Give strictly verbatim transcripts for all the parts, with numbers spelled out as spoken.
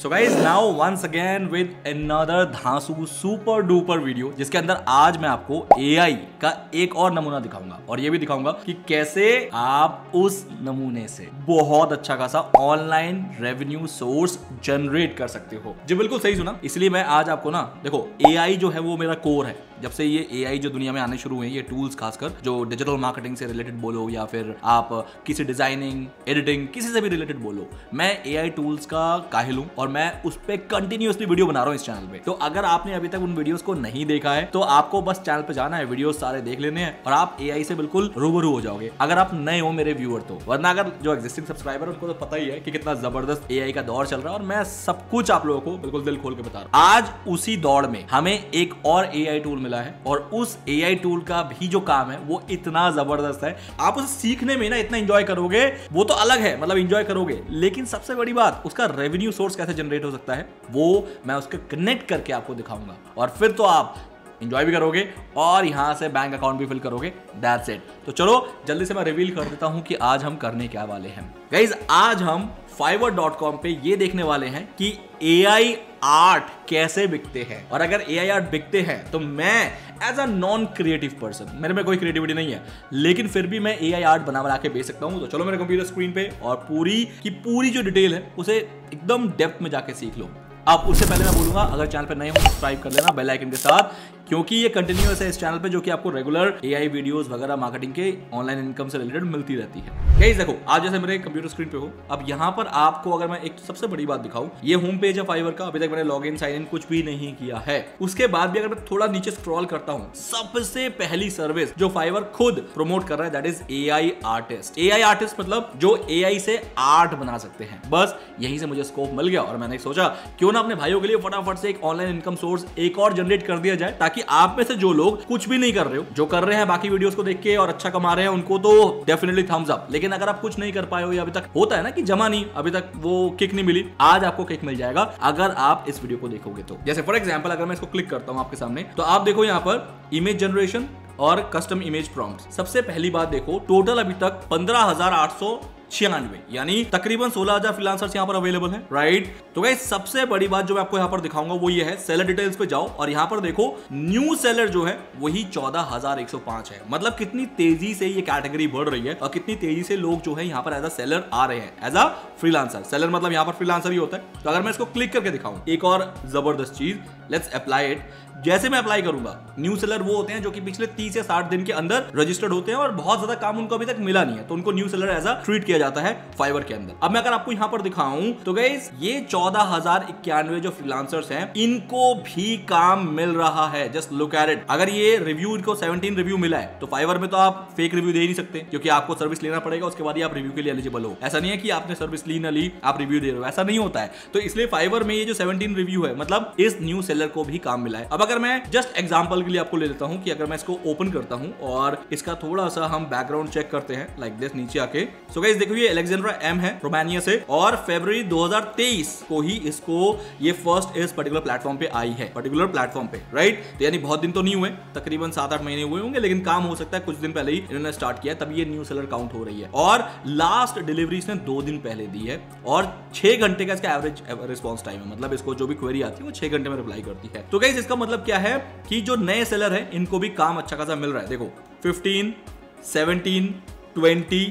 So guys now once again with another धांसू super duper video, जिसके अंदर आज मैं आपको एआई का एक और नमूना दिखाऊंगा और ये भी दिखाऊंगा कि कैसे आप उस नमूने से बहुत अच्छा खासा ऑनलाइन रेवेन्यू सोर्स जनरेट कर सकते हो। जी बिल्कुल सही सुना। इसलिए मैं आज आपको ना देखो, एआई जो है वो मेरा कोर है। जब से ये एआई जो दुनिया में आने शुरू हुए हैं, ये टूल्स खासकर जो डिजिटल मार्केटिंग से रिलेटेड बोलो या फिर आप किसी डिजाइनिंग एडिटिंग किसी से भी रिलेटेड बोलो, मैं एआई टूल्स का काहिल हूं और मैं उस पर कंटिन्यूअसली वीडियो बना रहा हूं इस चैनल पे। तो अगर आपने अभी तक उन वीडियोस को नहीं देखा है तो आपको बस चैनल पे जाना है, वीडियोस सारे देख लेने हैं और आप एआई से बिल्कुल रूबरू हो जाओगे अगर आप नए हो मेरे व्यूअर तो। वरना अगर जो एग्जिस्टिंग सब्सक्राइबर उनको तो पता ही है कि कितना जबरदस्त एआई का दौर चल रहा है और मैं सब कुछ आप लोगों को बिल्कुल दिल खोल के बता रहा हूं। आज उसी दौड़ में हमें एक और एआई टूल मिला है और उस एआई टूल का भी जो काम है वो इतना जबरदस्त है, आप उसे सीखने में ना इतना एंजॉय करोगे, वो तो अलग है, मतलब एंजॉय करोगे, लेकिन सबसे बड़ी बात उसका रेवेन्यू सोर्स कैसे जनरेट हो सकता है वो मैं उसके कनेक्ट करके आपको दिखाऊंगा और फिर तो आप एंजॉय भी करोगे और यहां से बैंक अकाउंट भी फिल करोगे। That's it. तो चलो जल्दी से मैं रिवील कर देता हूं कि आज हम करने क्या वाले हैं। गाइस आज हम फाइवर डॉट कॉम पे ये देखने वाले हैं कि एआई आर्ट कैसे बिकते हैं, और अगर एआई आर्ट बिकते हैं तो मैं as a non creative person, मेरे में कोई क्रिएटिविटी नहीं है लेकिन फिर भी मैं एआई आर्ट बना बना के बेच सकता हूं। तो चलो मेरे कंप्यूटर स्क्रीन पे और पूरी की पूरी जो डिटेल है उसे एकदम डेप्थ में जाके सीख लो। अब उससे पहले मैं बोलूंगा अगर चैनल पे नए हो सब्सक्राइब कर लेना बेल आइकन के साथ, क्योंकि ये कंटिन्यूअस है इस चैनल पे जो कि आपको रेगुलर एआई वीडियोस वगैरह मार्केटिंग के ऑनलाइन इनकम से रिलेटेड मिलती रहती है। गाइस देखो, आज जैसे मेरे कंप्यूटर स्क्रीन पे हो, अब यहाँ पर आपको अगर मैं एक सबसे बड़ी बात दिखाऊं, ये होम पेज है फाइवर का। अभी तक मैंने लॉग इन साइन इन कुछ भी नहीं किया है। उसके बाद भी अगर मैं थोड़ा नीचे स्क्रॉल करता हूं, सबसे पहली सर्विस जो फाइवर खुद प्रमोट कर रहा है that is AI artist. AI artist मतलब जो एआई से आर्ट बना सकते हैं। बस यहीं से मुझे स्कोप मिल गया और मैंने सोचा क्यों ना अपने भाइयों के लिए फटाफट से एक ऑनलाइन इनकम सोर्स एक और जनरेट कर दिया जाए, ताकि आप में से जो लोग कुछ भी नहीं कर रहे हो, जो कर रहे हैं बाकी वीडियोस को देख के और अच्छा कमा रहे हैं, उनको तो डेफिनेटली थम्स अप। लेकिन अगर आप कुछ नहीं कर पाए हो या अभी तक होता है ना कि जमा नहीं, अभी तक वो किक नहीं मिली, आज आपको किक मिल जाएगा अगर आप इस वीडियो को देखोगे तो। जैसे फॉर एग्जांपल अगर मैं इसको क्लिक करता हूं आपके सामने, तो आप देखो यहां पर इमेज जनरेशन और कस्टम इमेज प्रॉम्प्ट। सबसे पहली बात देखो, टोटल अभी तक पंद्रह हजार आठ सौ छियानवे यानी तकरीबन सोलह हजार फ्रीलांसर्स यहाँ पर अवेलेबल हैं, राइट। तो गाइस सबसे बड़ी बात जो मैं आपको यहाँ पर दिखाऊंगा वो ये है, सेलर डिटेल्स पे जाओ और यहाँ पर देखो न्यू सेलर जो है वही चौदह हजार एक सौ पांच है। मतलब कितनी तेजी से ये कैटेगरी बढ़ रही है और कितनी तेजी से लोग जो है यहाँ पर एज अ सेलर आ रहे हैं, एज अ फ्रीलांसर। सेलर मतलब यहाँ पर फ्रीलांसर ही होता है। तो अगर मैं इसको क्लिक करके दिखाऊं, एक और जबरदस्त चीज, लेट्स अप्लाई इट। जैसे मैं अप्लाई करूंगा, न्यू सेलर वो होते हैं जो कि पिछले तीस या साठ दिन के अंदर रजिस्टर्ड होते हैं और बहुत ज्यादा काम उनको अभी तक मिला नहीं है, तो उनको new seller as a treat किया जाता है फाइवर के अंदर। अब मैं अगर आपको यहां पर दिखाऊं तो गाइस ये चौदह हजार इक्यानवे जो फ्रीलांसर्स हैं इनको भी काम मिल रहा है। Just look at it. अगर ये रिव्यू इनको सत्रह रिव्यू मिला है तो फाइवर में तो आप फेक रिव्यू दे ही नहीं सकते, क्योंकि आपको सर्विस लेना पड़ेगा, उसके बाद ही आप रिव्यू के लिए एलिजिबल हो। ऐसा नहीं है कि आपने सर्विस ली ना ली आप रिव्यू दे रहे हो, ऐसा नहीं होता है। तो इसलिए फाइवर में ये जो सत्रह रिव्यू है मतलब इस न्यू सेलर को भी काम मिला है। अब अगर मैं जस्ट एग्जांपल के लिए आपको ले लेता हूं कि अगर मैं इसको ओपन करता हूं और इसका थोड़ा सा हम बैकग्राउंड चेक करते हैं लाइक दिस नीचे आके। सो गाइस देखो ये अलेक्जेंड्रा एम है रोमानिया से और फरवरी दो हज़ार तेईस को ही इसको ये फर्स्ट इस पर्टिकुलर प्लेटफॉर्म पे आई है, पर्टिकुलर प्लेटफॉर्म पे, राइट। तो यानी बहुत दिन तो नहीं हुए, तकरीबन सात आठ महीने हुए होंगे, लेकिन काम हो सकता है कुछ दिन पहले ही इन्होंने स्टार्ट किया, तब ये न्यू सेलर काउंट हो रही है। और लास्ट डिलीवरी इसने दो दिन पहले दी है और छह घंटे का इसका एवरेज रिस्पॉन्स टाइम है। मतलब इसको जो भी क्वेरी आती है वो छह घंटे में रिप्लाई करती है। तो गाइस इसका मतलब क्या है कि जो नए सेलर है इनको भी काम अच्छा खासा मिल रहा है। देखो fifteen, seventeen, twenty,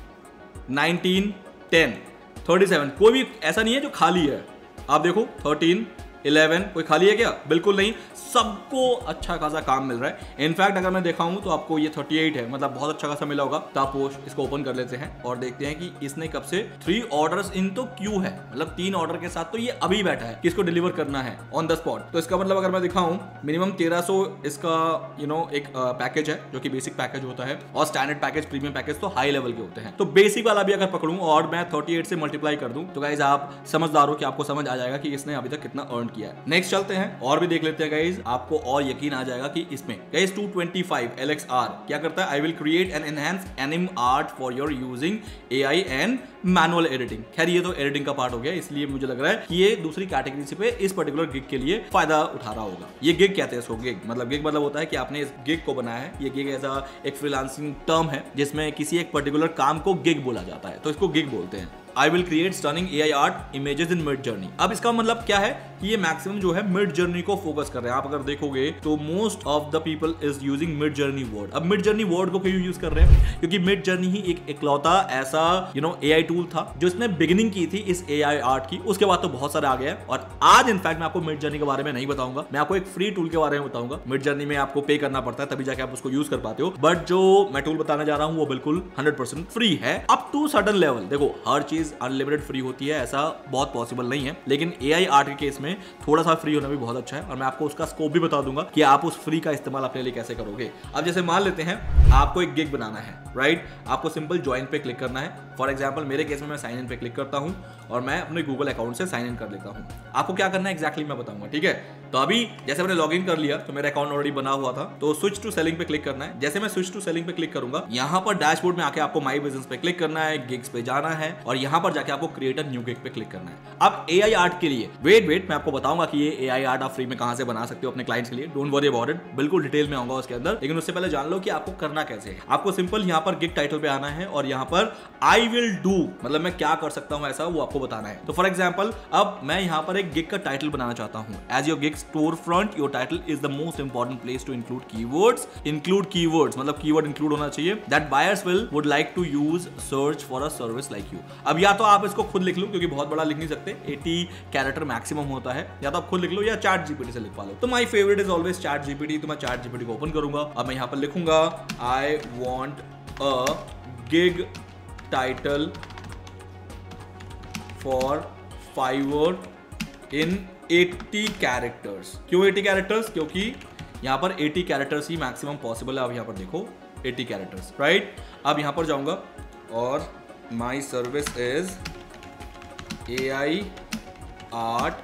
nineteen, ten, thirty seven, कोई भी ऐसा नहीं है जो खाली है। आप देखो थर्टीन, इलेवन, कोई खाली है क्या? बिल्कुल नहीं, सबको अच्छा खासा काम मिल रहा है। इनफैक्ट अगर मैं देखा हूं तो आपको ये अड़तीस है, मतलब बहुत अच्छा खासा मिला होगा। तो आप इसको ओपन कर लेते हैं और देखते हैं कि इसने कब से थ्री ऑर्डर्स इन तो क्यों है, मतलब तीन ऑर्डर के साथ तो ये अभी बैठा है कि इसको डिलीवर करना है ऑन द स्पॉट। तो इसका मतलब अगर मैं दिखाऊं मिनिमम तेरह सौ इसका यू नो एक पैकेज है जो कि बेसिक पैकेज होता है और स्टैंडर्ड पैकेज, प्रीमियम पैकेज तो हाई लेवल के होते हैं। तो बेसिक वाला भी अगर पकड़ूं और मैं अड़तीस से मल्टीप्लाई कर दूं तो गाइज आप समझदार हो कि आपको समझ आ जाएगा कि इसने अभी तक कितना अर्न किया है। नेक्स्ट चलते हैं और भी देख लेते हैं गाइज, आपको और यकीन आ जाएगा कि इसमें guys two twenty five L X R क्या करता है, I will create an enhance anime art for your using AI and manual editing. खैर ये तो एडिटिंग का पार्ट हो गया, इसलिए मुझे लग रहा है कि ये दूसरी कैटेगरी से पे इस पर्टिकुलर गिग के लिए फायदा उठा रहा होगा। ये गिग कहते हैं इसको, गिग मतलब गिग मतलब होता है कि आपने इस गिग को बनाया है। ये गिग ऐसा एक फ्रीलांसिंग टर्म है जिसमें किसी एक पर्टिकुलर काम को गिग बोला जाता है, तो इसको गिग बोलते हैं। आई will create stunning AI art images in mid journey. अब इसका मतलब क्या है कि ये मैक्सिमम जो है मिड जर्नी को फोकस कर रहे हैं। आप अगर देखोगे तो most of the people is using Midjourney word. अब मिड जर्नी वर्ड को क्यों यूज कर रहे हैं? क्योंकि मिड जर्नी ही एक इकलौता ऐसा यू नो एआई टूल था जो इसने बिगिनिंग की थी इस एआई आर्ट की। उसके बाद तो बहुत सारे आ गए हैं और आज इनफैक्ट मैं आपको मिड जर्नी के बारे में नहीं बताऊंगा, मैं आपको एक फ्री टूल के बारे में बताऊंगा। मिड जर्नी में आपको पे करना पड़ता है तभी जाके आप उसको यूज कर पाते हो, बट जो मैं टूल बताने जा रहा हूं वो बिल्कुल हंड्रेड परसेंट फ्री है अप टू सर्टेन लेवल। देखो हर चीज अनलिमिटेड फ्री होती है ऐसा बहुत पॉसिबल नहीं है, लेकिन एआई आर्ट के केस में थोड़ा सा फ्री होना भी बहुत अच्छा है और मैं आपको उसका स्कोप भी बता दूंगा कि आप उस फ्री का इस्तेमाल अपने लिए कैसे करोगे। अब जैसे मान लेते हैं आपको एक गिग बनाना है, राइट? आपको सिंपल ज्वाइन पे क्लिक करना है। फॉर एग्जांपल मेरे केस में मैं साइन इन पे क्लिक करता हूं और मैं अपने गूगल अकाउंट से साइन इन कर लेता हूं। आपको क्या करना है एग्जैक्टली मैं बताऊंगा, ठीक है? तो अभी जैसे मैंने लॉग इन कर लिया तो मेरा अकाउंट ऑलरेडी बना हुआ था, तो स्विच टू सेलिंग पे क्लिक करना है। जैसे मैं स्विच टू सेलिंग पे क्लिक करूंगा, यहाँ पर डैशबोर्ड में आके आपको माई बिजनेस पे क्लिक करना है, गिग्स पे जाना है और यहाँ पर जाके आपको क्रिएट अ न्यू गिग पे क्लिक करना है। अब एआई आर्ट के लिए वेट वेट मैं आपको बताऊंगा कि ये एआई आर्ट आप फ्री में कहां से बना सकते हो अपने क्लाइंट्स के लिए। डोंट वरी अबाउट इट, बिल्कुल डिटेल में आऊंगा उसके अंदर, लेकिन उससे पहले जान लो कि आपको करना कैसे है। आपको सिंपल यहाँ पर गिग टाइटल पे आना है और यहाँ पर आई विल डू मतलब मैं क्या कर सकता हूँ ऐसा वो आपको बताना है। तो फॉर एग्जाम्पल अब मैं यहाँ पर एक गिग का टाइटल बनाना चाहता हूँ। As your gig store front your title is the most important place to include keywords. Include keywords मतलब कीवर्ड इंक्लूड होना चाहिए that buyers will would like to use search for a service like you. अब या तो आप इसको खुद लिख लो क्योंकि बहुत बड़ा लिख नहीं सकते, अस्सी कैरेक्टर मैक्सिमम होता है, या तो आप खुद लिख लो या चैट जीपीटी से लिख पा लो। तो my favourite is always ChatGPT, तो मैं चैट जीपीटी को ओपन करूंगा। अब मैं यहाँ पर लिखूंगा I want a gig title for Fiverr in अस्सी कैरेक्टर्स। क्यों अस्सी कैरेक्टर्स? क्योंकि यहां पर अस्सी कैरेक्टर्स ही मैक्सिमम पॉसिबल है। अब यहां पर देखो अस्सी कैरेक्टर्स, राइट? अब यहां पर जाऊंगा और my service is AI art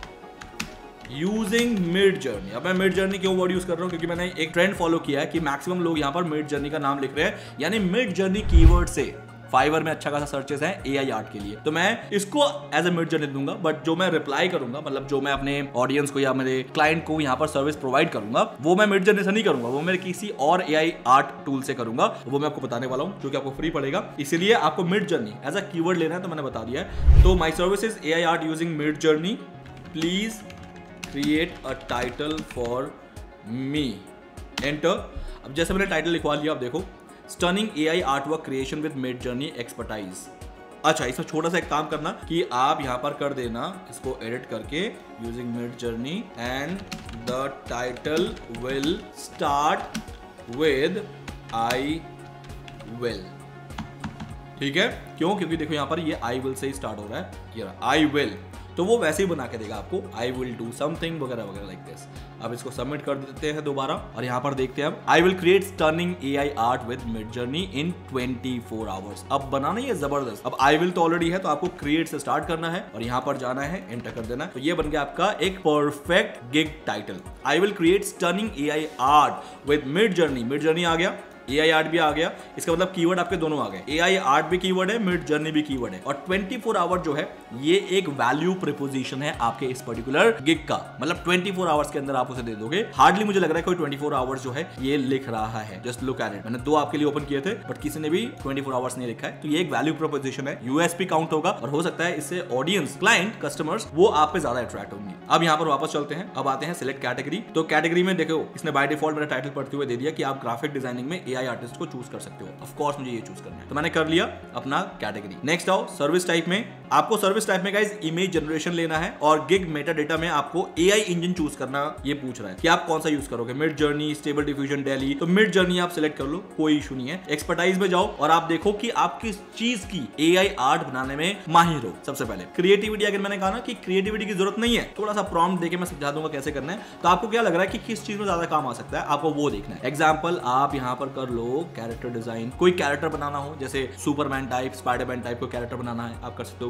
using Midjourney. अब मैं मिड जर्नी क्यों वर्ड यूज कर रहा हूं? क्योंकि मैंने एक ट्रेंड फॉलो किया है कि मैक्सिमम लोग यहां पर मिड जर्नी का नाम लिख रहे हैं, यानी मिड जर्नी कीवर्ड से फाइवर में अच्छा खासा सर्चेस हैं एआई आर्ट के लिए। तो मैं इसको एज ए मिड जर्नी दूंगा, बट जो मैं रिप्लाई करूंगा मतलब जो मैं अपने ऑडियंस को या मेरे क्लाइंट को यहाँ पर सर्विस प्रोवाइड करूंगा वो मैं मिड जर्नी से नहीं करूंगा, वो मैं किसी और एआई आर्ट टूल से करूंगा। वो मैं आपको बताने वाला हूँ जो कि आपको फ्री पड़ेगा। इसीलिए आपको Midjourney as a keyword लेना है, तो मैंने बता दिया है। तो my service is AI art using Midjourney, please create a title for me, enter. अब जैसे मैंने टाइटल लिखवा लिया, अब देखो stunning AI artwork creation with Midjourney expertise. अच्छा, इसमें छोटा सा एक काम करना कि आप यहां पर कर देना इसको एडिट करके using Midjourney and the title will start with I will. ठीक है, क्यों? क्योंकि देखो यहां पर ये I will say he start हो रहा है, ये आई विल, तो वो वैसे ही बना के देगा आपको आई विल डू समथिंग वगैरह वगैरह लाइक दिस। अब इसको सबमिट कर देते हैं दोबारा और यहाँ पर देखते हैं अब I will create stunning AI art with Midjourney in twenty four hours. अब बनाना ही है जबरदस्त। अब आई विल तो ऑलरेडी है तो आपको क्रिएट से स्टार्ट करना है और यहाँ पर जाना है, एंटर कर देना है। तो ये बन गया आपका एक perfect gig title. I will create stunning AI art with Midjourney. Midjourney आ गया, एआई आर्ट भी आ गया, इसका मतलब कीवर्ड आपके दोनों आ गए। एआई आर्ट भी कीवर्ड है, मिड जर्नी भी कीवर्ड है, और ट्वेंटी फोर आवर जो है ये एक वैल्यू प्रीपोजिशन है आपके इस पर्टिकुलर गिग का। मतलब ट्वेंटी फोर आवर्स के अंदर आप उसे दे दोगे। हार्डली मुझे लग रहा है कोई ट्वेंटी फोर आवर्स जो है ये लिख रहा है। Just look at it. मैंने दो आपके लिए ओपन किए थे बट किसी ने भी ट्वेंटी फोर आवर्स नहीं लिखा है। तो ये एक वैल्यू प्रीपोजिशन है, यूएसपी काउंट होगा और हो सकता है इससे ऑडियंस, क्लाइंट, कस्टमर्स वो आप पे ज्यादा अट्रैक्ट होंगे। अब यहाँ पर वापस चलते हैं, अब आते हैं सिलेक्ट कैटेगरी। तो कैटेगरी में देखो इसने बाय डिफॉल्ट मेरा टाइटल पढ़ते हुए दे दिया कि आप ग्राफिक डिजाइनिंग में एआई आर्टिस्ट को चूज कर सकते हो। ऑफ कोर्स मुझे ये चूज करना है, तो मैंने कर लिया अपना कैटेगरी। नेक्स्ट आओ सर्विस टाइप में। आपको सर्विस टाइप में गाइस इमेज जनरेशन लेना है और गिग मेटा डेटा में आपको एआई इंजन चूज करना। ये पूछ रहा है कि आप कौन सा यूज करोगे, Midjourney, stable diffusion, DALL-E. तो मिड जर्नी आप सिलेक्ट कर लो, कोई इशू नहीं है। एक्सपर्टाइज में जाओ और आप देखो कि आप किस चीज की एआई आर्ट बनाने में माहिर हो। सबसे पहले क्रिएटिविटी, अगर मैंने कहा ना कि क्रिएटिविटी की जरूरत नहीं है, थोड़ा सा प्रॉम्प्ट देके मैं समझा दूंगा कैसे करना है। तो आपको क्या लग रहा है कि किस चीज में ज्यादा काम आ सकता है, आपको वो देखना है। एग्जाम्पल आप यहाँ पर कर लो कैरेक्टर डिजाइन। कोई कैरेक्टर बनाना हो, जैसे सुपरमैन टाइप, स्पाइडरमैन टाइप को कैरेक्टर बनाना है, आप कर सकते हो।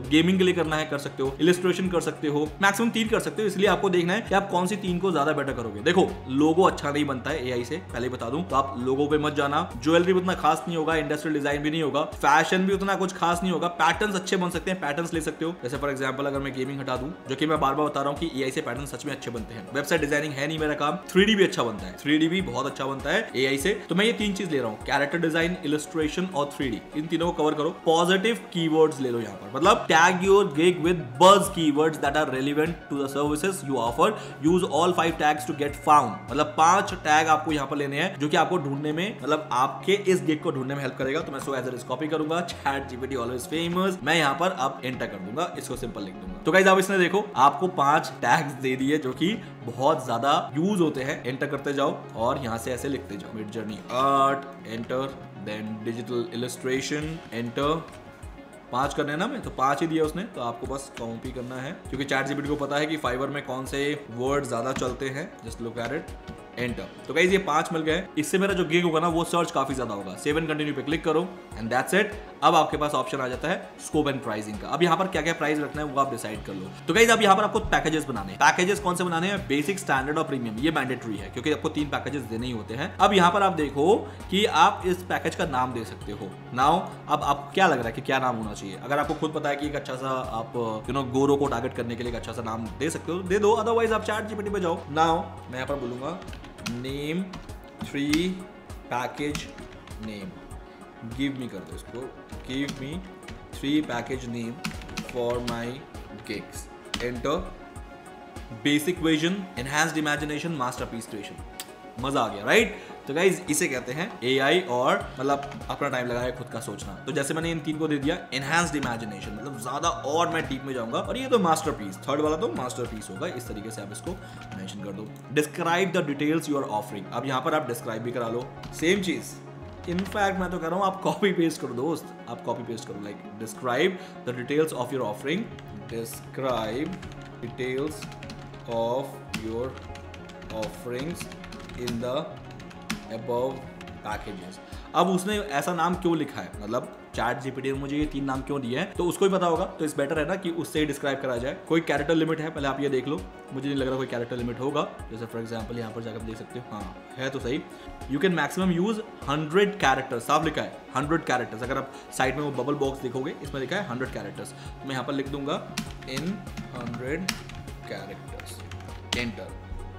गेमिंग के लिए करना है कर सकते हो, इलस्ट्रेशन कर सकते हो, मैक्सिमम तीन कर सकते हो। इसलिए आपको देखना है कि आप कौन सी तीन को ज्यादा बेटर करोगे। देखो लोगो अच्छा नहीं बनता है एआई से, पहले बता दूं, तो आप लोगो पे मत जाना। ज्वेलरी उतना खास नहीं होगा, इंडस्ट्रियल डिजाइन भी नहीं होगा, फैशन भी उतना कुछ खास नहीं होगा। पैटर्न्स अच्छे बन सकते हैं, पैटर्न्स ले सकते हो। जैसे फॉर एग्जांपल अगर मैं गेमिंग हटा दूं, जो कि मैं बार बार बता रहा हूं कि एआई से पैटर्न सच में अच्छे बनते हैं। वेबसाइट डिजाइनिंग है नहीं मेरा काम, थ्री डी भी अच्छा बनता है, थ्री डी भी बहुत अच्छा बनता है एआई से। तो मैं ये तीन चीज ले रहा हूं, कैरेक्टर डिजाइन, इलस्ट्रेशन और थ्री डी, इन तीनों को कवर करो। पॉजिटिव कीवर्ड्स ले लो यहाँ पर, मतलब tag your gig with buzz keywords that are relevant to the services you offer, use all five tags to get found. मतलब पांच टैग आपको यहाँ पर लेने हैं जो कि आपको ढूंढने में, मतलब आपके इस गिग को ढूंढने में हेल्प करेगा। तो मैं so as it is copy करूंगा, चैट जीपीटी ऑलवेज फेमस, मैं यहाँ पर अब एंटर कर दूंगा, इसको सिंपल लिख दूंगा। तो गाइस आप इसने देखो आपको पांच टैग्स दे दिए जो कि बहुत ज्यादा यूज होते हैं। एंटर करते जाओ और यहाँ से ऐसे लिखते जाओ, Midjourney art, enter, then digital illustration, enter. पांच करने हैं ना, मैं तो पांच ही दिया उसने, तो आपको बस कॉपी करना है क्योंकि चैट जीपीटी को पता है कि फाइवर में कौन से वर्ड ज्यादा चलते हैं। Just look at it, enter. तो गाइस ये पांच मिल गए, इससे मेरा जो गिग होगा ना वो सर्च काफी ज्यादा होगा। सेव एंड कंटिन्यू पे क्लिक करो एंड दैट्स इट। अब आपके पास ऑप्शन आ जाता है स्कोप एंड प्राइसिंग का। अब यहाँ पर क्या क्या प्राइस रखना है वो आप डिसाइड कर लो। तो गाइस अब यहाँ पर आपको पैकेजेस बनाने हैं। पैकेजेस कौन से बनाने हैं? बेसिक, स्टैंडर्ड और प्रीमियम, ये मैंडेटरी है क्योंकि आपको तीन पैकेजेस देने ही होते हैं। अब यहाँ पर आप देखो कि आप इस पैकेज का नाम दे सकते हो। नाउ अब आप क्या लग रहा है कि क्या नाम होना चाहिए? अगर आपको खुद पता है कि एक अच्छा सा आप यू नो गोरो को टारगेट करने के लिए एक अच्छा सा नाम दे सकते हो, दे दो, अदरवाइज आप चैट जीपीटी पे जाओ। नाउ मैं यहाँ पर बोलूंगा name three package name, give me कर दो इसको, give me three package name for my gigs, enter. Basic vision, enhanced imagination, masterpiece creation. मजा आ गया, राइट? तो गाइज इसे कहते हैं एआई और मतलब अपना टाइम लगाया खुद का सोचना। तो जैसे मैंने इन तीन को दे दिया, एनहांस्ड इमेजिनेशन मतलब ज्यादा और मैं डीप में जाऊंगा, और ये तो मास्टरपीस, थर्ड वाला तो मास्टरपीस होगा। इस तरीके से आप इसको मेंशन कर दो। Describe the details you are offering, अब यहाँ पर आप डिस्क्राइब भी करा लो, सेम चीज। इनफैक्ट मैं तो कह रहा हूँ आप कॉपी पेस्ट करो दोस्त, आप कॉपी पेस्ट करो, like describe the details of your offering, describe details of your offerings in the above packages। अब उसने ऐसा नाम क्यों लिखा है, मतलब चैट जीपीटी ने मुझे ये तीन नाम क्यों दिए हैं, तो उसको ही पता होगा। तो इस बेटर है ना कि उससे ही डिस्क्राइब करा जाए। कोई कैरेक्टर लिमिट है, पहले आप ये देख लो, मुझे नहीं लग रहा कोई कैरेक्टर लिमिट होगा। जैसे फॉर एग्जांपल यहाँ पर जाकर देख सकते हो, हाँ है तो सही। You can maximum use hundred characters, साफ लिखा है हंड्रेड कैरेक्टर्स। अगर आप साइड में वो बबल बॉक्स देखोगे, इसमें लिखा है हंड्रेड कैरेक्टर्स। मैं यहाँ पर लिख दूंगा इन हंड्रेड कैरेक्टर्स, एंटर।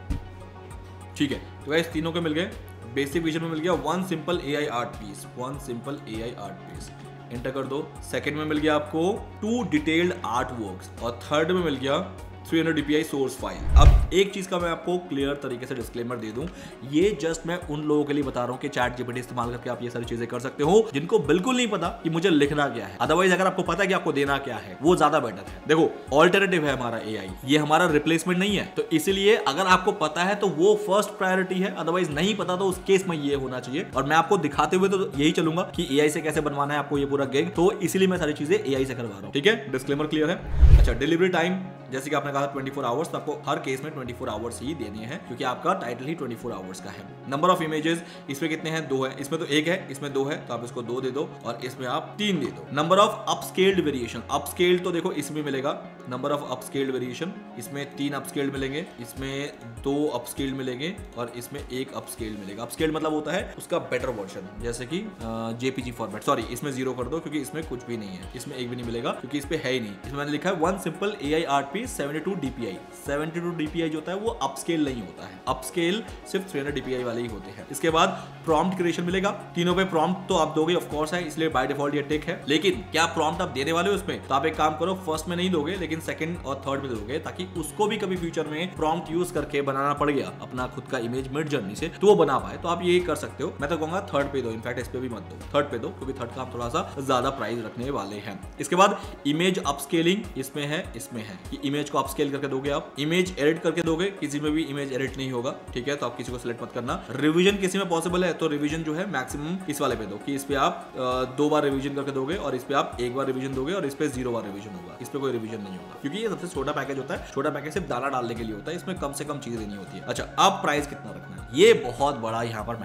ठीक है, तो गाइस तीनों के मिल गए। बेसिक विजन में मिल गया one simple AI art piece, one simple AI art piece, enter कर दो। सेकंड में मिल गया आपको टू डिटेल्ड आर्ट वर्क्स, और थर्ड में मिल गया three hundred DPI source file. अब एक चीज का मैं आपको क्लियर तरीके से डिस्क्लेमर दे दूं, ये जस्ट मैं उन लोगों के लिए बता रहा हूं कि चैट जीपीटी इस्तेमाल करके आप ये सारी चीजें कर सकते हो जिनको बिल्कुल नहीं पता कि मुझे लिखना क्या है। अदरवाइज अगर आपको पता है कि आपको देना क्या है, वो ज्यादा बेटर है। देखो ऑल्टरनेटिव है हमारा एआई, ये हमारा रिप्लेसमेंट नहीं है। तो इसीलिए अगर आपको पता है तो वो फर्स्ट प्रायोरिटी है, अदरवाइज नहीं पता तो उस केस में ये होना चाहिए। और मैं आपको दिखाते हुए तो यही चलूंगा कि एआई से कैसे बनवाना है आपको ये पूरा गिग, तो इसीलिए मैं सारी चीजें एआई से करवा रहा हूं। ठीक है, डिस्क्लेमर क्लियर है। अच्छा, डिलीवरी टाइम जैसे कि आपने कहा ट्वेंटी फोर आवर्स, तो आपको हर केस में ट्वेंटी फोर आवर्स ही देने हैं क्योंकि आपका टाइटल ही ट्वेंटी फोर आवर्स का है। नंबर ऑफ इमेजेस इसमें कितने हैं? दो है। इसमें तो एक है, इसमें दो है, तो आप इसको दो दे दो और इसमें आप तीन दे दो। Number of upscaled variation, upscaled तो देखो इसमें मिलेगा नंबर ऑफ अपस्केल्ड वेरिएशन, इसमें तीन अपस्केल्ड मिलेंगे, इसमें दो अपस्केल्ड मिलेंगे और इसमें एक अपस्केल्ड मिलेगा। अपस्केल्ड मतलब होता है उसका बेटर वर्जन, जैसे कि जेपीजी फॉर्मेट। सॉरी, इसमें जीरो कर दो क्योंकि इसमें कुछ भी नहीं है, इसमें एक भी नहीं मिलेगा क्योंकि इस पे है ही नहीं। इसमें मैंने लिखा है one simple AI art piece seventy two DPI. Seventy two DPI जो होता है वो अपस्केल नहीं होता है, अपस्केल सिर्फ थ्री हंड्रेड डीपीआई वाले ही होते हैं। इसके बाद प्रॉम्प्ट क्रिएशन मिलेगा, तीनों पे प्रॉम्प्ट तो आप दोगे ऑफ कोर्स है, इसलिए बाय डिफॉल्ट ये टिक है। लेकिन क्या प्रॉम्प्ट आप देने वाले हो उसमें? तो आप एक काम करो, फर्स्ट में नहीं दोगे लेकिन सेकंड और थर्ड में दोगे, ताकि उसको भी कभी फ्यूचर में प्रॉम्प्ट यूज करके बनाना पड़ गया अपना खुद का इमेज मिड जर्नी से, तो वो बना पाए। तो आप ये कर सकते हो। मैं तो कहूंगा थर्ड पे दो, इनफैक्ट इस पे भी मत दो, थर्ड पे दो क्योंकि थर्ड का हम थोड़ा सा ज्यादा प्राइस रखने वाले हैं। इसके बाद इमेज अपस्केलिंग इसमें है, इसमें है कि इमेज को अपस्केल करके दोगे आप, इमेज एडिट करके दोगे, किसी में भी इमेज एडिट नहीं होगा। ठीक है, तो आप किसी को सिलेक्ट मत करना। रिवीजन किसी में पॉसिबल है तो रिवीजन जो है मैक्सिमम इस वाले पे दो कि इस पे आप दो बार रिवीजन करके दोगे और इस पे आप एक बार रिवीजन दोगे और इस पे जीरो बार रिवीजन होगा, इस पे कोई रिवीजन नहीं होगा क्योंकि ये सबसे छोटा पैकेज होता है। छोटा पैकेज सिर्फ दाना डालने के लिए होता है, इसमें कम से कम चीजें देनी होती है। अच्छा, अब प्राइस कितना रखना है, ये बहुत बड़ा यहाँ पर मैटर करता है।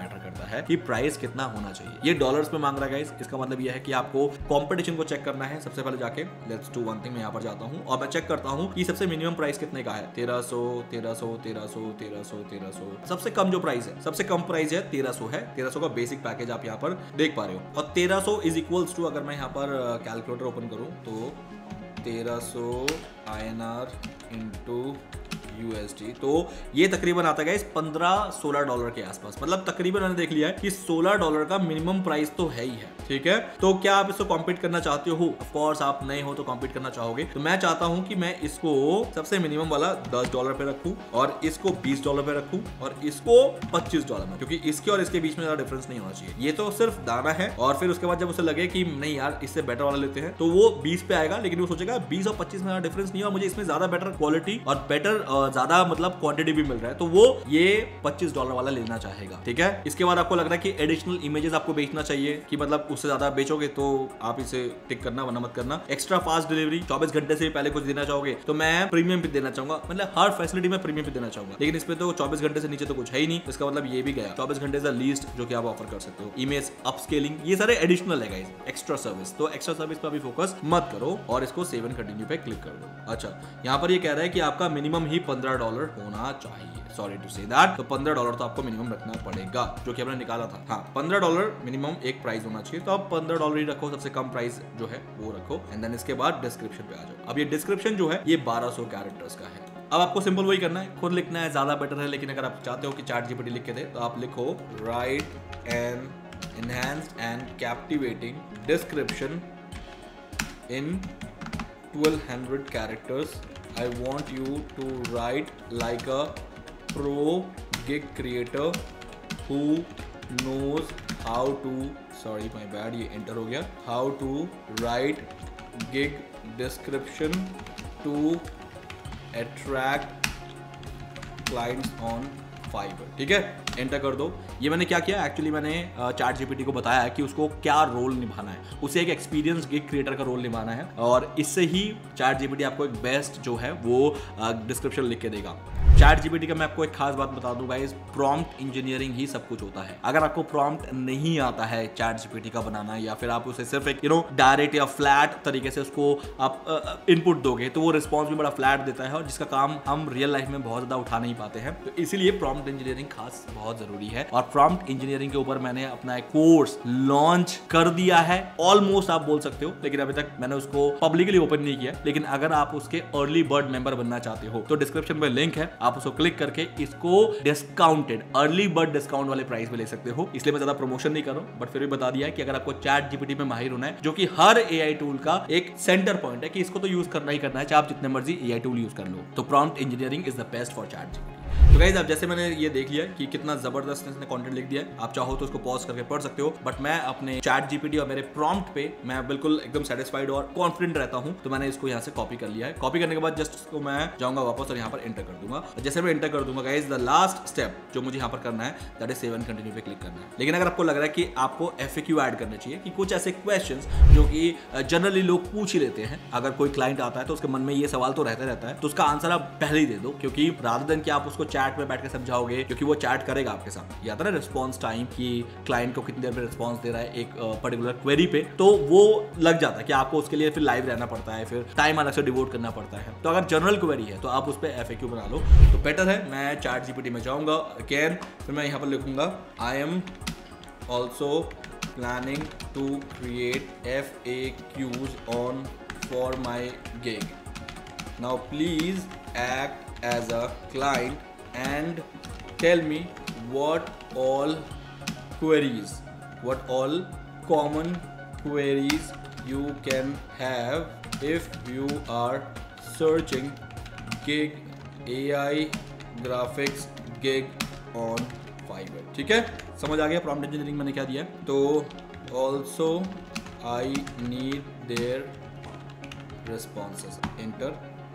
जाता है कि प्राइस कितना होना चाहिए। ये डॉलर्स में मांग रहा है गाइस, इसका मतलब ये है कि आपको कंपटीशन को चेक करना है। सबसे पहले जाके लेट्स डू वन थिंग, मैं यहाँ पर जाता हूँ और मैं चेक करता हूँ कि सबसे मिनिमम प्राइस कितने का है। तेरह सौ तेरह सौ तेरह सौ तेरह सौ तेरह सौ सबसे कम जो प्राइस है, सबसे कम प्राइस है तेरह सौ है। तेरह सौ का बेसिक पैकेज आप यहाँ पर देख पा रहे हो और तेरह सौ इज इक्वल्स टू, अगर मैं यहाँ पर कैलकुलेटर ओपन करूँ तो तेरह सौ I N R into USD, तो ये तकरीबन आता है पंद्रह सोलह डॉलर के आसपास। मतलब तकरीबन मैंने देख लिया है कि सोलह डॉलर का मिनिमम प्राइस तो है ही है। ठीक है, तो क्या आप इसको कॉम्पीट करना चाहते हो? ऑफ कोर्स आप नए हो तो कॉम्पीट करना चाहोगे। तो मैं चाहता हूं कि मैं इसको सबसे मिनिमम वाला दस डॉलर पे रखूं और इसको बीस डॉलर पे रखूं और इसको पच्चीस डॉलर में, क्योंकि इसके और इसके बीच में ज्यादा डिफरेंस नहीं होना चाहिए। ये तो सिर्फ दाना है और फिर उसके बाद जब उसे लगे कि नहीं यार इससे बेटर वाला लेते हैं तो वो बीस पे आएगा, लेकिन वो सोचेगा बीस और पच्चीस में ज्यादा डिफरेंस नहीं है और मुझे इसमें ज्यादा बेटर क्वालिटी और बेटर ज्यादा मतलब क्वांटिटी भी मिल रहा है, तो वो ये पच्चीस डॉलर वाला लेना चाहेगा। ठीक है, इसके बाद आपको लग रहा है कि एडिशनल इमेजेस आपको बेचना चाहिए कि मतलब उससे ज्यादा बेचोगे तो आप इसे टिक करना, वरना मत करना। एक्स्ट्रा फास्ट डिलीवरी, चौबीस घंटे से पहले कुछ देना चाहोगे तो मैं प्रीमियम पे देना चाहूंगा, मतलब हर फैसिलिटी में प्रीमियम पे देना चाहूंगा, लेकिन इसमें तो चौबीस घंटे से नीचे तो कुछ है ही नहीं। इसका मतलब ये भी गया चौबीस घंटे से लीस्ट जो कि आप ऑफर कर सकते हो। इमेज अपस्केलिंग, ये सारे एडिशनल है गाइस, एक्स्ट्रा सर्विस। तो एक्स्ट्रा सर्विस पे अभी फोकस मत करो और इसको सेव एंड कंटिन्यू पे क्लिक कर दो। अच्छा, यहाँ पर ये कह रहा है कि आपका मिनिमम ही पंद्रह डॉलर होना चाहिए। सॉरी टू से दैट, तो पंद्रह डॉलर तो आपको मिनिमम रखना पड़ेगा, जो कि हमने निकाला था। हाँ, पंद्रह डॉलर मिनिमम एक प्राइस होना चाहिए, तो आप पंद्रह डॉलर ही रखो, सबसे कम प्राइस जो है वो रखो। एंड देन इसके बाद डिस्क्रिप्शन पे आ जाओ। अब ये डिस्क्रिप्शन जो है ये बारह सौ कैरेक्टर्स का है। अब आपको सिंपल वही करना है, खुद लिखना है, ज्यादा बेटर है। लेकिन अगर आप चाहते हो कि चैट जीपीटी लिख के दे तो आप लिखो write an enhanced and captivating description in twelve hundred characters. I want you to write like a pro gig creator who knows how to, sorry my bad, ये enter हो गया, how to write gig description to attract clients on Fiverr. ठीक है, enter कर दो। ये मैंने क्या किया, एक्चुअली मैंने चैट जीपीटी को बताया है कि उसको क्या रोल निभाना है, उसे एक एक्सपीरियंस गिग क्रिएटर का रोल निभाना है और इससे ही चैट जीपीटी आपको एक बेस्ट जो है वो डिस्क्रिप्शन लिख के देगा। चैट जीपीटी का मैं आपको एक खास बात बता दूं गाइस, प्रॉम्प्ट इंजीनियरिंग ही सब कुछ होता है। अगर आपको प्रॉम्प्ट नहीं आता है चैट जीपीटी का बनाना, या फिर आप उसे सिर्फ एक यू नो डायरेक्ट या फ्लैट तरीके से उसको आप इनपुट दोगे तो वो रिस्पॉन्स भी बड़ा फ्लैट देता है और जिसका काम हम रियल लाइफ में बहुत ज्यादा उठा नहीं पाते हैं। तो इसीलिए प्रॉम्प्ट इंजीनियरिंग खास बहुत जरूरी है और प्रॉम्प्ट इंजीनियरिंग के ऊपर मैंने अपना एक कोर्स लॉन्च कर दिया है, ऑलमोस्ट आप बोल सकते हो, लेकिन अभी तक मैंने उसको पब्लिकली ओपन नहीं किया। लेकिन अगर आप उसके अर्ली बर्ड मेंबर बनना चाहते हो तो डिस्क्रिप्शन में लिंक है, आप उसको क्लिक करके इसको डिस्काउंटेड अर्ली बर्ड डिस्काउंट वाले प्राइस पे ले सकते हो। इसलिए मैं ज्यादा प्रमोशन नहीं कर रहा हूं, बट फिर भी बता दिया है कि अगर आपको चैट जीपीटी में माहिर होना है, जो कि हर एआई टूल का एक सेंटर पॉइंट है कि इसको तो यूज करना ही करना है, चाहे आप जितने मर्जी एआई टूल यूज कर लो, तो prompt engineering is the best for ChatGPT. तो गाइस, अब जैसे मैंने ये देख लिया कि कितना जबरदस्त इसने कंटेंट लिख दिया है, आप चाहो तो उसको पॉज करके पढ़ सकते हो, बट मैं अपने चैट जीपीटी और मेरे प्रॉम्प्ट पे मैं बिल्कुल एकदम सेटिस्फाइड और कॉन्फिडेंट रहता हूं, तो मैंने इसको यहाँ से कॉपी कर लिया है। कॉपी करने के बाद जस्ट इसको मैं जाऊंगा वापस और यहाँ पर एंटर कर दूंगा। जैसे मैं एंटर कर दूंगा गाइस, द लास्ट स्टेप जो मुझे यहाँ पर करना है that is save and continue पे क्लिक करना है। लेकिन अगर आपको लग रहा है कि आपको एफएक्यू ऐड करने चाहिए, कि कुछ ऐसे क्वेश्चंस जो कि जनरली लोग पूछ ही लेते हैं, अगर कोई क्लाइंट आता है तो उसके मन में ये सवाल तो रहता रहता है, तो उसका आंसर आप पहले ही दे दो, क्योंकि रादर देन कि आप उसको चैट में बैठ के समझाओगे, क्योंकि वो चैट करेगा आपके साथ। या था ना रिस्पॉन्स टाइम, कि क्लाइंट को कितनी देर में रिस्पॉन्स दे रहा है एक पर्टिकुलर क्वेरी पे, तो वो लग जाता है कि आपको उसके लिए फिर लाइव रहना पड़ता है, फिर टाइम अलग से डिवोट करना पड़ता है। तो अगर जनरल क्वेरी है तो आप उस पर एफएक्यू बना लो तो बेटर है। मैं चैट जीपीटी में जाऊंगा अगेन, फिर मैं यहाँ पर लिखूंगा I am also planning to create F A Qs on for my gig, now please act as a client and tell me what all queries, what all common queries you can have if you are searching gig A I graphics gig on Fiverr। ठीक है, समझ आ गया prompt engineering मैंने क्या दिया है। तो also I need their responses, enter,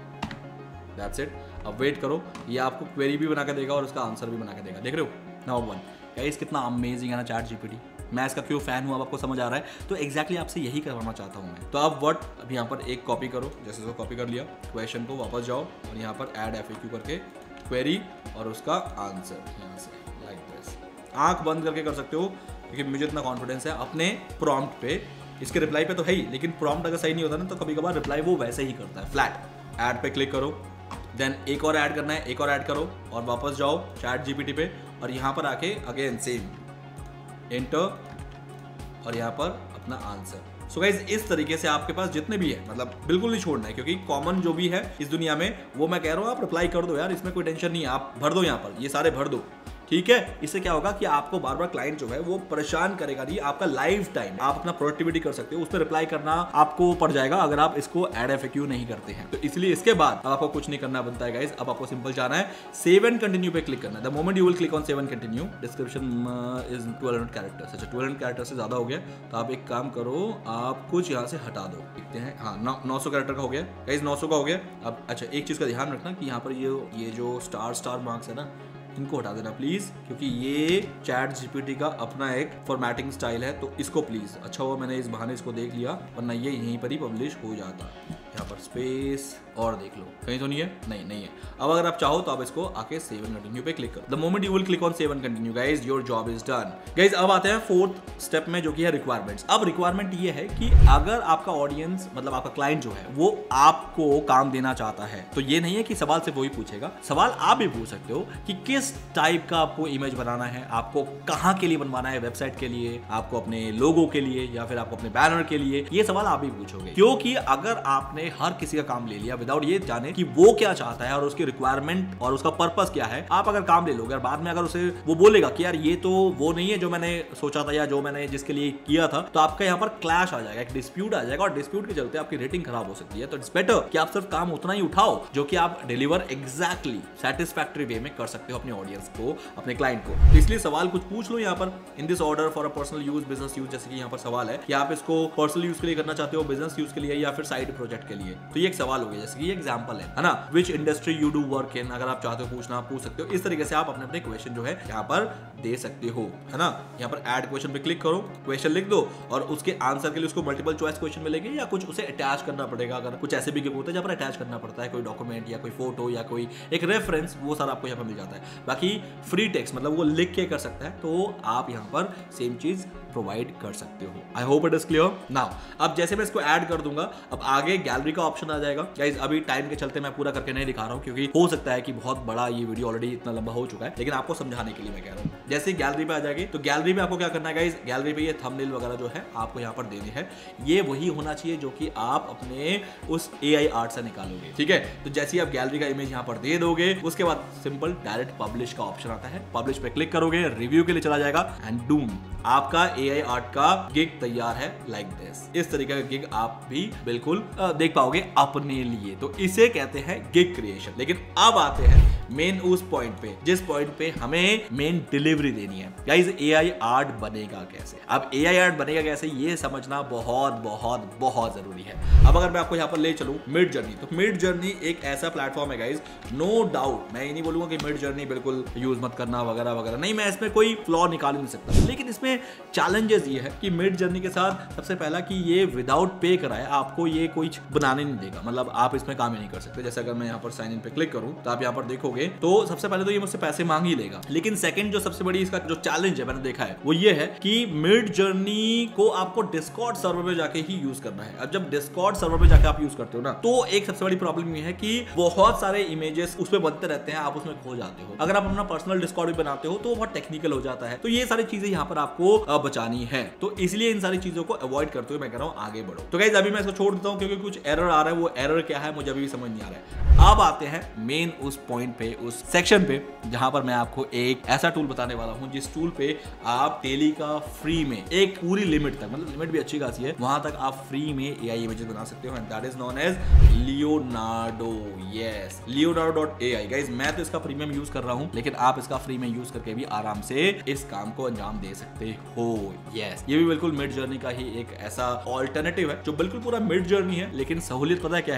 that's it। अब वेट करो, ये आपको क्वेरी भी बना के देगा और उसका आंसर भी बना के देगा। देख रहे हो, नंबर वन गाइस, कितना अमेजिंग है ना चैट जीपीटी। मैं इसका क्यों फैन हूँ अब आपको समझ आ रहा है। तो एक्जैक्टली आपसे यही करवाना चाहता हूँ मैं। तो आप वर्ड अभी यहाँ पर एक कॉपी करो, जैसे इसको कॉपी कर लिया, क्वेश्चन को वापस जाओ और यहाँ पर ऐड एफएक्यू करके क्वेरी और उसका आंसर यहाँ से लाइक दिस, आंख बंद करके कर सकते हो, क्योंकि मुझे इतना कॉन्फिडेंस है अपने प्रॉम्प्ट पे। इसके रिप्लाई पे तो है ही, लेकिन प्रॉम्प्ट अगर सही नहीं होता ना तो कभी कभार रिप्लाई वो वैसे ही करता है फ्लैट। ऐड पे क्लिक करो, देन एक और ऐड करना है, एक और ऐड करो और वापस जाओ चैट जीपीटी पे और यहाँ पर आके अगेन सेम एंटर और यहाँ पर अपना आंसर। सो गाइज इस तरीके से आपके पास जितने भी है, मतलब बिल्कुल नहीं छोड़ना है, क्योंकि कॉमन जो भी है इस दुनिया में वो मैं कह रहा हूँ आप रिप्लाई कर दो यार, इसमें कोई टेंशन नहीं है, आप भर दो यहाँ पर, ये सारे भर दो, ठीक है। इससे क्या होगा कि आपको बार बार क्लाइंट जो है वो परेशान करेगा नहीं, आपका लाइफ टाइम आप अपना प्रोडक्टिविटी कर सकते हो, उस पर रिप्लाई करना आपको पड़ जाएगा अगर आप इसको एड एफएक्यू नहीं करते हैं। तो इसलिए इसके बाद अब आपको कुछ नहीं करना बनता है गाइस, अब आपको सिंपल जाना है सेव एंड कंटिन्यू पे क्लिक करना है। The moment you will click on save and continue, description is twelve hundred characters. अच्छा ट्वेल्व हंड्रेड कैरेक्टर से ज्यादा हो गया तो आप एक काम करो, आप कुछ यहाँ से हटा दो, देखते हैं। हाँ नौ सौ कैरेक्टर का हो गया गाइस, नौ सौ का हो गया। अब अच्छा एक चीज का ध्यान रखना कि यहाँ पर ये ये जो स्टार स्टार मार्क्स है ना, इनको हटा देना प्लीज, क्योंकि ये चैट जीपीटी का अपना एक फॉर्मेटिंग स्टाइल है, तो इसको प्लीज। अच्छा हुआ मैंने इस बहाने इसको देख लिया, वरना ये यहीं पर ही पब्लिश हो जाता। यहाँ पर स्पेस और देख लो, कहीं तो नहीं है, नहीं नहीं है। अब अगर आप चाहो तो आप इसको आके सेव एंड कंटिन्यू पे क्लिक करो। The moment you will click on save and continue guys, your job is done. Guys अब आते हैं फोर्थ स्टेप में, जो कि है रिक्वायरमेंट्स। अब रिक्वायरमेंट ये है कि अगर आपका ऑडियंस मतलब आपका क्लाइंट जो है वो आपको काम देना चाहता है, तो ये नहीं है कि सवाल सिर्फ वही पूछेगा, सवाल आप भी पूछ सकते हो कि किस टाइप का आपको इमेज बनाना है, आपको कहाँ के लिए बनवाना है, वेबसाइट के लिए, आपको अपने लोगो के लिए, या फिर आपको अपने बैनर के लिए। ये सवाल आप भी पूछोगे, क्योंकि अगर आपने हर किसी का काम ले लिया विदाउट ये जाने कि वो क्या चाहता है और उसकी रिक्वायरमेंट और उसका पर्पस क्या है, आप अगर काम ले लोगे और बाद में अगर उसे वो बोलेगा कि यार ये तो वो नहीं है जो मैंने सोचा था या जो मैंने जिसके लिए किया था, तो आपका यहाँ पर क्लैश आ जाएगा, एक डिस्प्यूट आ जाएगा और डिस्प्यूट के चलते आपकी रेटिंग खराब हो सकती है। तो इट्स बेटर कि आप सिर्फ काम उतना ही उठाओ जो कि आप डिलीवर एग्जैक्टली सैटिस्फैक्टरी वे में कर सकते हो अपने ऑडियंस को, अपने क्लाइंट को। तो इसलिए सवाल कुछ पूछ लो यहाँ पर, in this order for a personal use, business use, जैसे कि यहाँ पर सवाल है कि आप इसको पर्सनल यूज के लिए करना चाहते हो, बिजनेस यूज के लिए, या फिर साइड प्रोजेक्ट के लिए। तो ये एक सवाल हो गया, जैसे कि ये एग्जांपल है है ना, which industry you do work in, अगर आप चाहते हो पूछना आप पूछ सकते हो। इस तरीके से आप अपने अपने क्वेश्चन जो है यहाँ पर दे सकते हो, है ना। यहाँ पर ऐड क्वेश्चन पे क्लिक करो, क्वेश्चन लिख दो और उसके आंसर के लिए उसको मल्टीपल चॉइस क्वेश्चन मिलेंगे या कुछ उसे अटैच करना पड़ेगा। अगर कुछ ऐसे भी होते हैं जहाँ पर अटैच करना पड़ता है, कोई डॉक्यूमेंट या कोई फोटो या कोई एक रेफरेंस, वो सारा आपको यहाँ पर मिल जाता है। बाकी फ्री टेक्स्ट मतलब वो लिख के कर सकता है, तो आप यहाँ पर सेम चीज प्रोवाइड कर सकते हो। I hope it is clear now. अब जैसे मैं इसको ऐड कर दूंगा, अब आगे गैलरी का ऑप्शन आ जाएगा। गाइस अभी टाइम के चलते मैं पूरा करके नहीं दिखा रहा हूँ, क्योंकि हो सकता है कि बहुत बड़ा ये वीडियो ऑलरेडी इतना लंबा हो चुका है, लेकिन आपको समझाने के लिए मैं कह रहा हूँ। जैसे गैलरी पे आ जाएगी तो गैलरी में आपको क्या करना है गाइस, गैलरी पे ये थंबनेल वगैरह जो है आपको यहाँ पर देने हैं। ये वही होना चाहिए जो कि आप अपने उस एआई आर्ट से निकालोगे, ठीक है। तो जैसे ही आप गैलरी का इमेज यहाँ पर दे दोगे, उसके बाद सिंपल डायरेक्ट पब्लिश का ऑप्शन आता है, पब्लिश पे क्लिक करोगे, रिव्यू के लिए चला जाएगा एंड डूम, आपका एआई आर्ट का गिग तैयार है लाइक दिस। इस तरीके का गिग आप भी बिल्कुल देख पाओगे अपने लिए। तो इसे कहते हैं गिग क्रिएशन। लेकिन अब आते हैं मेन उस पॉइंट पे, जिस पॉइंट पे हमें मेन डिलीवरी देनी है। गाइस एआई आर्ट बनेगा कैसे? अब एआई आर्ट बनेगा कैसे ये समझना बहुत बहुत बहुत जरूरी है। अब अगर मैं आपको यहाँ पर ले चलूं मिड जर्नी, तो मिड जर्नी एक ऐसा प्लेटफॉर्म है गाइस, नो डाउट मैं ये नहीं बोलूंगा कि मिड जर्नी बिल्कुल यूज मत करना वगैरह वगैरह, नहीं, मैं इसमें कोई फ्लॉ निकाल नहीं सकता। लेकिन इसमें चैलेंजेस ये है कि मिड जर्नी के साथ सबसे पहला कि ये विदाउट पे कराए आपको ये कुछ बनाने नहीं देगा, मतलब आप इसमें काम ही नहीं कर सकते। जैसे अगर मैं यहाँ पर साइन इन पे क्लिक करूं तो आप यहाँ पर देखोगे तो सबसे पहले तो ये मुझसे पैसे मांग ही लेगा। लेकिन सेकंड जो सबसे बड़ी इसका जो चैलेंज है मैंने देखा है वो ये है कि मिड जर्नी को आपको डिस्कॉर्ड सर्वर पे जाके ही यूज करना है। अब जब डिस्कॉर्ड सर्वर पे जाके आप यूज करते हो ना, तो एक सबसे बड़ी प्रॉब्लम ये है कि बहुत सारे इमेजेस उस पे बनते रहते हैं, आप उसमें खो जाते हो। अगर आप अपना पर्सनल डिस्कॉर्ड भी बनाते हो तो बहुत टेक्निकल हो जाता है। तो ये सारी चीजें यहाँ पर आपको बचानी है, तो इसलिए इन सारी चीजों को अवॉइड करते हुए मैं कह रहा हूँ आगे बढ़ो। तो गाइस अभी मैं इसको छोड़ देता हूँ क्योंकि कुछ एरर आ रहा है, वो एरर क्या है मुझे अभी भी समझ नहीं आ रहा है। अब आते हैं मेन उस पॉइंट पे, उस सेक्शन पे जहां पर मैं आपको एक ऐसा टूल बताने वाला हूं जिस टूल पे आप डेली का फ्री में एक पूरी लिमिट तक, मतलब लिमिट भी अच्छी खासी है, वहां तक आप फ्री में एआई इमेजेस बना सकते हो and that is known as Leonardo. Yes, Leonardo dot A I. Guys मैं तो इसका प्रीमियम यूज कर रहा हूं, लेकिन आप इसका फ्री में यूज करके भी आराम से इस काम को अंजाम दे सकते हो। यस, ये भी बिल्कुल मिड जर्नी का ही एक ऐसा ऑल्टरनेटिव है जो बिल्कुल पूरा मिड जर्नी है, लेकिन सहूलियत पता है क्या है? एक तो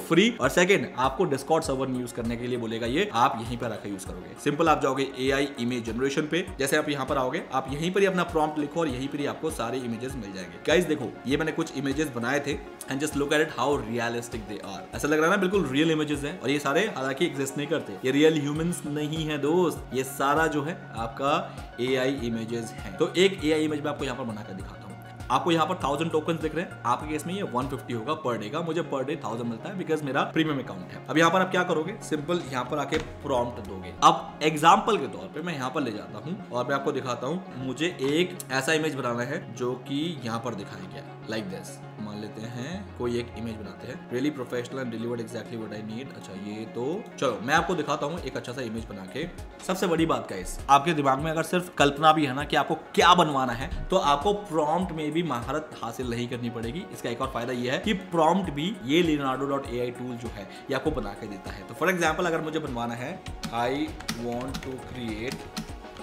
फ्री, और सेकंड आपको डिस्कॉर्ड सर्वर यूज करने के लिए बोलेगा ये, आप यहीं पर आकर यूज करोगे। सिंपल, आप जाओगे एआई इमेज जनरेशन पे, जैसे आप यहाँ पर आओगे, आप यहीं पर ही अपना प्रॉम्प्ट लिखो और यहीं पर ही आपको सारे इमेजेस मिल जाएंगे। गाइस देखो, ये मैंने कुछ इमेजेस बनाए थे and just look at it how realistic they are. ऐसा लग रहा है ना बिल्कुल रियल इमेजेस हैं, और ये सारे हालांकि एग्जिस्ट नहीं करते, ये रियल ह्यूमंस नहीं है दोस्त, ये सारा जो है आपका एआई इमेजेस है। तो एक एआई इमेज मैं आपको यहाँ पर बनाकर दिखाता हूँ। आपको यहाँ पर थाउजेंड टोकन दिख रहे हैं, आपके केस में ये वन फिफ्टी होगा पर डे का, मुझे पर डे थाउजेंड मिलता है बिकॉज मेरा प्रीमियम अकाउंट है। अब यहाँ पर आप क्या करोगे, सिंपल यहाँ पर आके प्रॉम्प्ट दोगे। अब एग्जाम्पल के तौर पे मैं यहाँ पर ले जाता हूँ और मैं आपको दिखाता हूँ, मुझे एक ऐसा इमेज बनाना है जो कि यहाँ पर दिखाया गया लाइक दिस। मान लेते हैं कोई एक इमेज बनाते हैं, really professional and delivered exactly what I need. अच्छा ये तो चलो मैं आपको दिखाता हूँ एक अच्छा सा इमेज बना के। सबसे बड़ी बात गाइस, आपके दिमाग में अगर सिर्फ कल्पना भी है ना कि आपको क्या बनवाना है, तो आपको प्रॉम्प्ट में भी महारत हासिल नहीं करनी पड़ेगी। इसका एक और फायदा ये है कि प्रॉम्प्ट भी ये Leonardo dot A I tool जो है ये आपको बना के देता है। तो फॉर एग्जाम्पल अगर मुझे बनवाना है, I want to create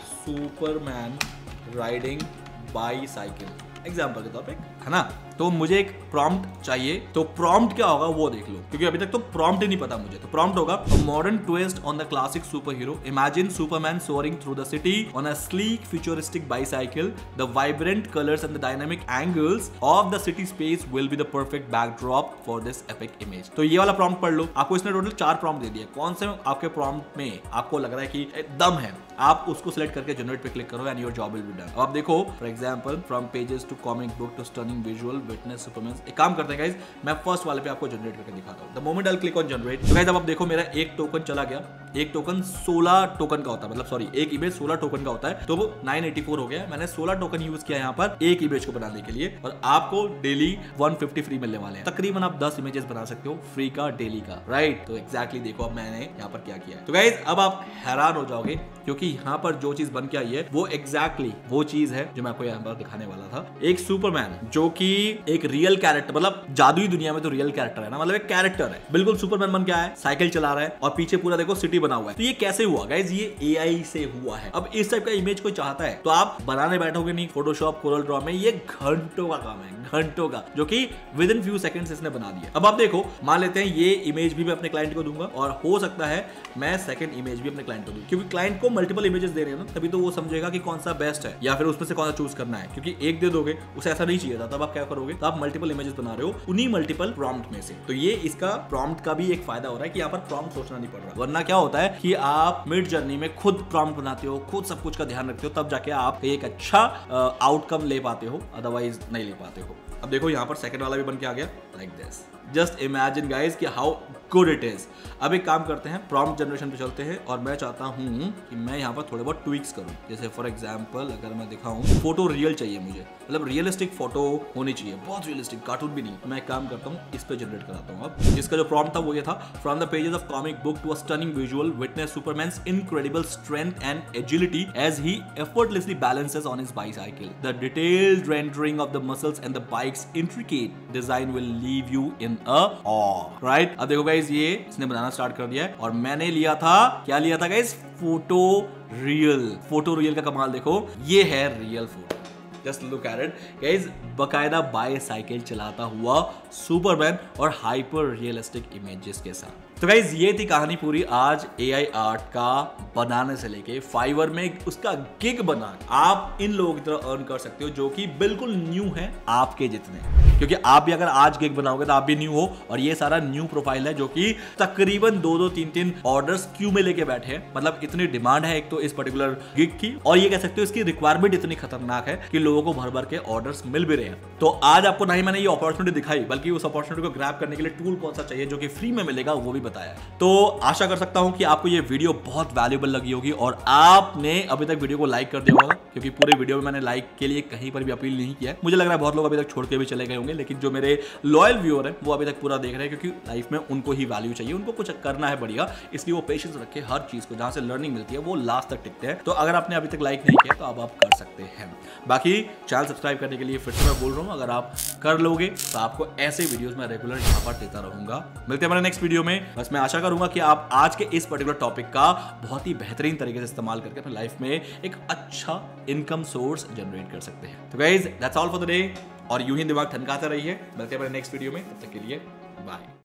Superman riding bicycle, example के तौर पे, है ना, तो मुझे एक प्रॉम्प्ट चाहिए। तो प्रॉम्प्ट क्या होगा वो देख लो, क्योंकि अभी तक तो प्रॉम्प्ट ही नहीं पता मुझे। तो प्रॉम्प्ट होगा modern twist on the classic super hero, imagine Superman soaring through the city on a sleek futuristic bicycle, the vibrant colours and the dynamic angles of the city space will be the perfect backdrop for this epic image. तो ये वाला prompt पढ़ लो। आपको इसने total चार prompt दे दिया, कौन से आपके प्रॉम्प्ट में आपको लग रहा है कि दम है, आप उसको सिलेक्ट करके जनरेट पे क्लिक करो and your job will be done. अब आप देखो for example, from pages to comic book to stunning visual witness Superman. एक काम करते हैं गाइस, मैं फर्स्ट वाले पे आपको जनरेट करके दिखाता हूं। The moment I click on generate, तो गाइस अब आप देखो मेरा एक टोकन चला गया। एक टोकन सोलह टोकन का होता है, मतलब सॉरी एक इमेज सोलह टोकन का होता है, तो वो नाइन एटी फोर हो गया। मैंने सोलह टोकन यूज किया यहाँ पर एक इमेज को बनाने के लिए, और आपको डेली वन फिफ्टी फ्री मिलने वाले हैं। तकरीबन आप दस इमेजेस बना सकते हो फ्री का, डेली का, राइट। तो एक्जैक्टली देखो अब मैंने यहाँ पर क्या किया है। तो गाइस अब आप हैरान हो जाओगे, क्योंकि यहाँ पर जो चीज बन के आई है वो एग्जैक्टली वो चीज है जो मैं आपको यहाँ पर दिखाने वाला था। एक सुपरमैन जो कि एक रियल कैरेक्टर, मतलब जादुई दुनिया में तो रियल कैरेक्टर है ना, मतलब एक कैरेक्टर है, बिल्कुल सुपरमैन बन के आया है, साइकिल चला रहा है और पीछे पूरा देखो सिटी बना हुआ है। तो ये कैसे हुआ गाइस, ये एआई से हुआ है। अब इस टाइप का इमेज कोई चाहता है तो आप बनाने बैठोगे नहीं, फोटोशॉप कोरल ड्रॉ में ये घंटों का काम है, घंटों का, जो कि विद इन फ्यू सेकंड्स इसने बना दिया। अब आप देखो, मान लेते हैं ये इमेज भी मैं अपने क्लाइंट को दूंगा, और हो सकता है मैं सेकंड इमेज भी अपने क्लाइंट को दूं, क्योंकि क्लाइंट को मल्टीपल इमेजेस दे रहे हैं ना, तभी तो वो समझेगा कि कौन सा बेस्ट है या फिर उसमें से कौन सा चूज करना है। क्योंकि एक दे दोगे, उसे ऐसा नहीं चाहिए था, तब आप क्या करोगे, तो आप मल्टीपल इमेजेस बना रहे हो उन्हीं मल्टीपल प्रॉम्प्ट में से। तो ये इसका प्रॉम्प्ट का भी एक फायदा हो रहा है कि यहाँ पर प्रॉम्प्ट सोचना नहीं पड़ रहा। वरना क्या होता है कि आप मिड जर्नी में खुद प्रॉम्प्ट बनाते हो, खुद सब कुछ का ध्यान रखते हो, तब जाके आप एक अच्छा आउटकम ले पाते हो, अदरवाइज नहीं ले पाते हो। अब देखो यहाँ पर सेकंड वाला भी बन के आ गया like this. Just imagine guys कि हाउ गुड इट इज। अब एक काम करते हैं, प्रॉम्प्ट जनरेशन पे चलते हैं, और मैं चाहता हूं कि मैं यहाँ पर थोड़े बहुत ट्विक्स करूं। जैसे फॉर एग्जांपल अगर मैं दिखाऊं, फोटो रियल चाहिए मुझे, मतलब रियलिस्टिक फोटो होनी चाहिए, बहुत रियलिस्टिक, कार्टून भी नहीं। तो मैं एक काम करता हूँ, इस पे जनरेट कराता हूँ। अब इसका जो प्रॉम्प्ट था वो ये था, from the pages of comic book to a stunning visual witness Superman's incredible strength and agility as he effortlessly balances on his bicycle. The detailed rendering of the muscles and the bike's intricate design will leave you in a awe, right. अब देखो guys ये इसने बनाना start कर दिया है, और मैंने लिया था, क्या लिया था guys, photo real. Photo real का कमाल देखो, ये है real photo. Just look at it guys, बकायदा बाईसाइकिल चलाता हुआ सुपरमैन और हाइपर रियलिस्टिक इमेजेस के साथ। तो गाइज ये थी कहानी पूरी आज एआई आर्ट का बनाने से लेके फाइवर में उसका गिग बना आप इन लोगों की तरह अर्न कर सकते हो, जो कि बिल्कुल न्यू है आपके जितने। क्योंकि आप भी अगर आज गिग बनाओगे तो आप भी न्यू हो, और ये सारा न्यू प्रोफाइल है जो कि तकरीबन दो दो तीन तीन ऑर्डर्स क्यू में लेके बैठे हैं। मतलब इतनी डिमांड है एक तो इस पर्टिकुलर गिग की, और ये कह सकते हो इसकी रिक्वायरमेंट इतनी खतरनाक है कि लोगों को भर भर के ऑर्डर्स मिल भी रहे हैं। तो आज आपको नहीं मैंने ये अपॉर्चुनिटी दिखाई, बल्कि उस अपॉर्चुनिटी को ग्रैब करने के लिए टूल कौन सा चाहिए जो कि फ्री में मिलेगा वो भी बताया। तो आशा कर सकता हूं कि आपको ये वीडियो बहुत वैल्यूएबल लगी होगी, और आपने अभी तक वीडियो को लाइक कर दिया होगा, क्योंकि पूरे वीडियो में मैंने लाइक के लिए कहीं पर भी अपील नहीं किया है। मुझे लग रहा है बहुत लोग अभी तक छोड़ के भी चले गए होंगे, लेकिन जो मेरे लॉयल व्यूअर हैं वो अभी तक पूरा देख रहे हैं, क्योंकि लाइफ में उनको ही वैल्यू चाहिए, उनको कुछ करना है बढ़िया, इसलिए वो पेशेंस रखे हर चीज को, जहां से लर्निंग मिलती है वो लास्ट तक टिकते हैं। तो अगर आपने अभी तक लाइक नहीं किया तो अब आप कर सकते हैं। बाकी चैनल सब्सक्राइब करने के लिए फिर से मैं बोल रहा हूँ, अगर आप कर लोगे तो आपको ऐसे वीडियोस में रेगुलर यहाँ पर देता रहूंगा। मिलते हैं हमारे नेक्स्ट वीडियो में। बस मैं आशा करूंगा कि आप आज के इस पर्टिकुलर टॉपिक का बहुत ही बेहतरीन तरीके से इस्तेमाल करके अपनी लाइफ में एक अच्छा इनकम सोर्स जनरेट कर सकते हैं। तो guys that's all for the day, और यूं ही दिमाग ठनकाते रहिए। मिलते हैं हमारे नेक्स्ट वीडियो में, तब तक के लिए बाय।